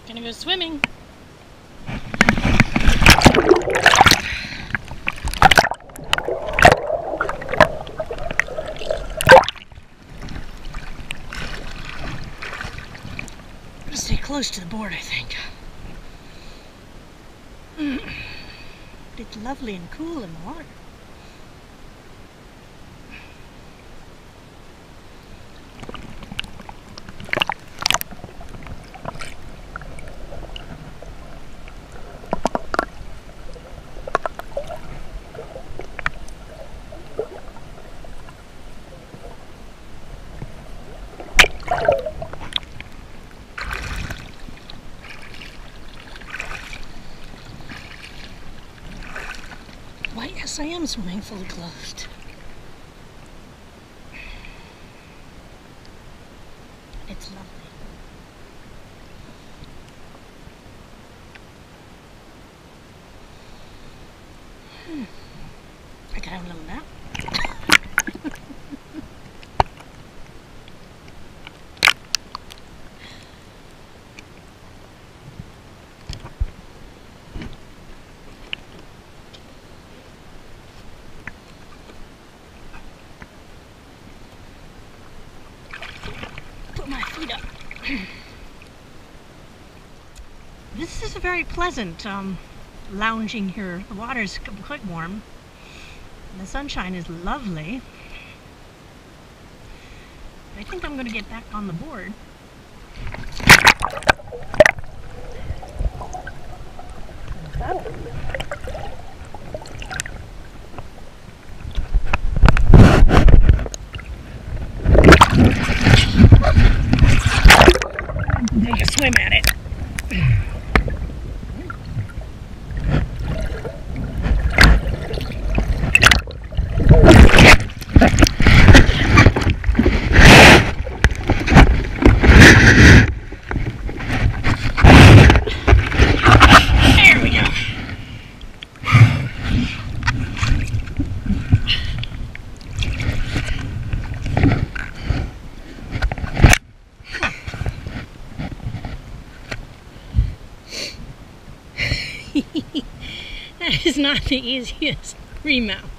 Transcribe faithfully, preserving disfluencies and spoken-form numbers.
Gonna go swimming. Gonna stay close to the board, I think. Mm. It's lovely and cool in the water. Why, yes, I am swimming fully clothed. It's lovely. Hmm. I can have a little nap. Put my feet up. This is very pleasant, um, lounging here. The water's quite warm. And the sunshine is lovely. I think I'm going to get back on the board. Take a swim at it. There we go. That is not the easiest remount.